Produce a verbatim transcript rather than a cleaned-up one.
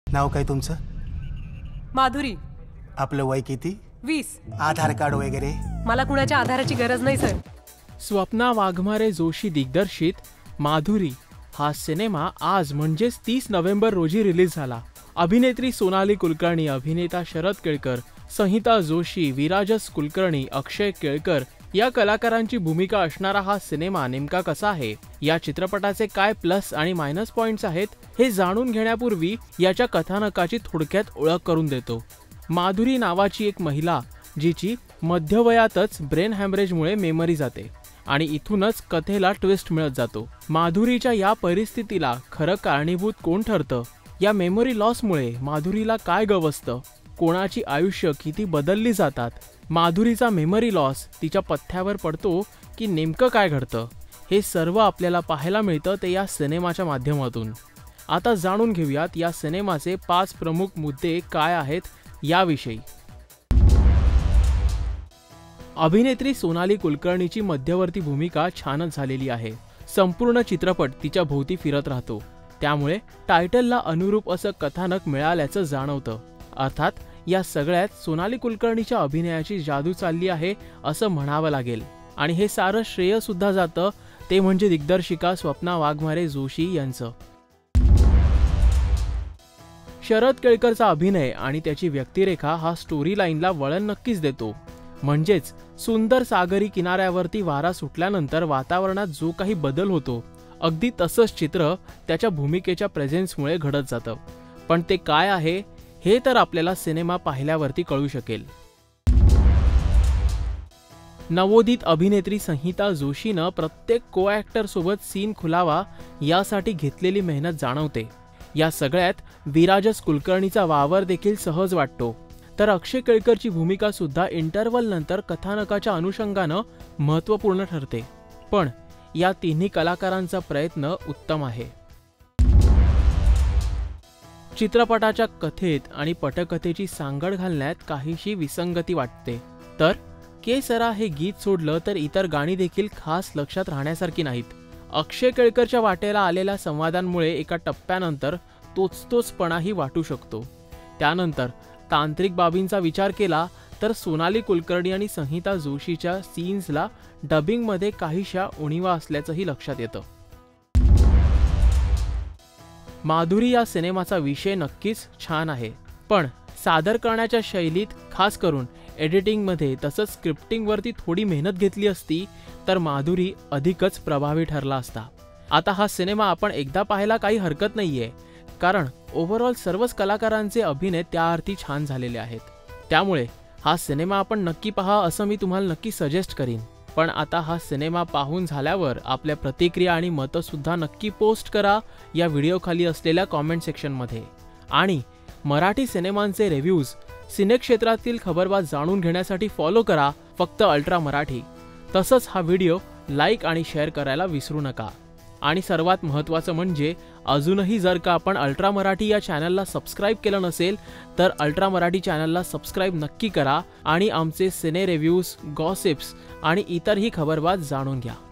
नाव काय तुमचं? माधुरी. आपलं वय किती? वीस. आधार कार्ड वगैरे? मला कुणाच्या आधाराची गरज नाही सर. स्वप्ना वाघमारे जोशी दिग्दर्शित माधुरी हा सिनेमा आज म्हणजेच तीस नोव्हेंबर रोजी रिलीज झाला. अभिनेत्री सोनाली कुलकर्णी, अभिनेता शरद केळकर, संहिता जोशी, विराजस कुलकर्णी, अक्षय केळकर या कलाकारांची भूमिका असणारा हा सिनेमा नेमका कसा आहे, या चित्रपटाचे काय प्लस आणि मायनस पॉइंट्स आहेत हे जाणून घेण्यापूर्वी याच्या कथानकाची थोडक्यात ओळख करून देतो. माधुरी नावाची एक महिला जिची मध्यवयातच ब्रेन हॅमरेजमुळे मेमरी जाते आणि इथूनच कथेला ट्विस्ट मिळत जातो. माधुरीच्या या परिस्थितीला खरं कारणीभूत कोण ठरतं, या मेमरी लॉसमुळे माधुरीला काय गवसतं, कोणाची आयुष्य किती बदलली जातात, माधुरीचा मेमरी लॉस तिच्या पथ्यावर पडतो की नेमकं काय घडतं, हे सर्व आपल्याला पाहायला मिळतं ते या सिनेमाच्या माध्यमातून. आता जाणून घेऊयात या सिनेमाचे पाच प्रमुख मुद्दे काय आहेत याविषयी. अभिनेत्री सोनाली कुलकर्णीची मध्यवर्ती भूमिका छानच झालेली आहे. संपूर्ण चित्रपट तिच्या भोवती फिरत राहतो, त्यामुळे टायटलला अनुरूप असं कथानक मिळाल्याचं जाणवतं. अर्थात या सगळ्यात सोनाली कुलकर्णीच्या अभिनयाची जादू चालली आहे असं म्हणावं लागेल आणि हे सारं श्रेय सुद्धा जातं ते म्हणजे दिग्दर्शिका स्वप्ना वाघमारे जोशी यांचं. शरद केळकरचा अभिनय आणि त्याची व्यक्तिरेखा हा स्टोरी लाईनला वळण नक्कीच देतो. म्हणजेच सुंदर सागरी किनाऱ्यावरती वारा सुटल्यानंतर वातावरणात जो काही बदल होतो अगदी तसंच चित्र त्याच्या भूमिकेच्या प्रेझेन्समुळे घडत जातं. पण ते काय आहे हे तर आपल्याला सिनेमा पाहिल्यावरती कळू शकेल. नवोदित अभिनेत्री संहिता जोशीनं प्रत्येक को ॲक्टर सोबत सीन खुलावा यासाठी घेतलेली मेहनत जाणवते. या सगळ्यात विराजस कुलकर्णीचा वावर देखील सहज वाटतो, तर अक्षय केळकरची भूमिका सुद्धा इंटरव्हल नंतर कथानकाच्या अनुषंगानं महत्त्वपूर्ण ठरते. पण या तिन्ही कलाकारांचा प्रयत्न उत्तम आहे. चित्रपटाच्या कथेत आणि पटकथेची सांगड घालण्यात काहीशी विसंगती वाटते. तर के सरा हे गीत सोडलं तर इतर गाणी देखील खास लक्षात राहण्यासारखी नाहीत. अक्षय केळकरच्या वाटेला आलेल्या संवादांमुळे एका टप्प्यानंतर तोच तोचपणाही वाटू शकतो. त्यानंतर तांत्रिक बाबींचा विचार केला तर सोनाली कुलकर्णी आणि संहिता जोशीच्या सीन्सला डबिंगमध्ये काहीशा उणिवा असल्याचंही लक्षात येतं. माधुरी या सिनेमाचा विषय नक्कीच छान आहे, पण सादर करण्याच्या शैलीत खास करून एडिटिंगमध्ये तसंच स्क्रिप्टिंगवरती थोडी मेहनत घेतली असती तर माधुरी अधिकच प्रभावी ठरला असता. आता हा सिनेमा आपण एकदा पाहायला काही हरकत नाहीये, कारण ओव्हरऑल सर्वच कलाकारांचे अभिनय त्याअर्थी छान झालेले आहेत. त्यामुळे हा सिनेमा आपण नक्की पहा असं मी तुम्हाला नक्की सजेस्ट करीन. पण आता हा सिनेमा पाहून झाल्यावर आपल्या प्रतिक्रिया आणि मतं सुद्धा नक्की पोस्ट करा या व्हिडिओ खाली असलेल्या कॉमेंट सेक्शनमध्ये. आणि मराठी सिनेमांचे रिव्ह्यूज, सिने क्षेत्रातील खबरबाज जाणून घेण्यासाठी फॉलो करा फक्त अल्ट्रा मराठी. तसंच हा व्हिडिओ लाईक आणि शेअर करायला विसरू नका. आणि सर्वात महत्त्वाचं म्हणजे अजूनही जर का आपण अल्ट्रा मराठी या चॅनलला सबस्क्राईब केलं नसेल तर अल्ट्रा मराठी चॅनलला सबस्क्राईब नक्की करा आणि आमचे सिने रिव्ह्यूज, गॉसिप्स आणि इतरही खबरबाज जाणून घ्या.